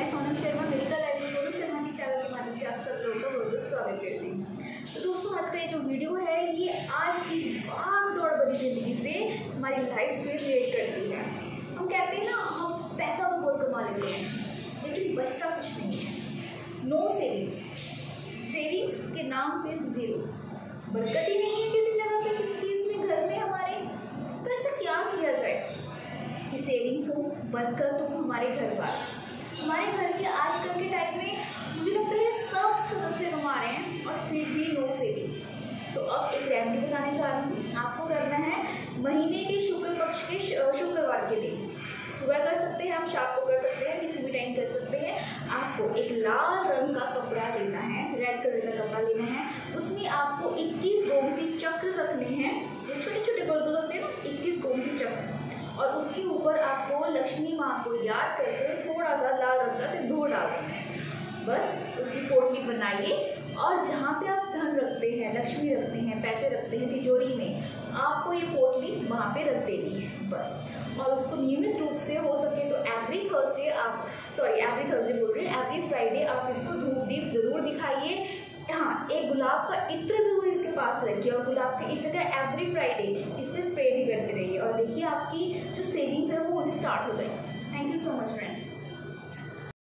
मैं Sonam Sharma medical aid Sonam Sharma की channel के माध्यम से आप सब लोगों का बहुत स्वागत करती हूँ। तो दोस्तों, आज का ये जो वीडियो है ये आज की भाग दौड़ भरी जिंदगी से हमारी लाइफ से रिलेट करती है। हम कहते हैं ना, हम पैसा तो बहुत कमा लेते हैं लेकिन बचता कुछ नहीं है। नो सेविंग्स, सेविंग्स के नाम पे जीरो, बरकत ही नहीं है किसी जगह पे, किसी चीज़ में, घर में हमारे। तो ऐसा क्या किया जाए कि सेविंग्स हो, बरकत हो हमारे घर बार। हमारे घर के आजकल के टाइम में मुझे लगता है सब सदस्य कमा रहे हैं और फिर भी नो सेविंग्स। तो अब एक रेमेडी बताने जा रही हूँ। आपको करना है महीने के शुक्ल पक्ष के शुक्रवार के दिन, सुबह कर सकते हैं, आप शाम को कर सकते हैं, किसी भी टाइम कर सकते हैं। आपको एक लाल रंग का कपड़ा लेना है, रेड कलर का कपड़ा लेना है। उसमें आपको 21 गोमती चक्र रखने हैं, जो छोटे छोटे गोल गोल होते हैं ना, 21 गोमती चक्र। और उसके ऊपर आपको लक्ष्मी माँ को याद करके थोड़ा सा लाल रंग का सिंदूर डाल देना है। बस उसकी पोटली बनाइए और जहाँ पे आप धन रखते हैं, लक्ष्मी रखते हैं, पैसे रखते हैं तिजोरी में, आपको ये पोटली वहाँ पे रख देनी है बस। और उसको नियमित रूप से हो सके तो एवरी थर्सडे बोल रही हूँ, एवरी फ्राइडे आप इसको धूप दीप जरूर दिखाइए। हाँ, एक गुलाब का इत्र जरूर इसके पास रखिए और गुलाब के इत्र का एवरी फ्राइडे इस पर स्प्रे भी करते रहिए और देखिए आपकी जो सेविंग्स है वो होने स्टार्ट हो जाएगी। Thank you so much friends.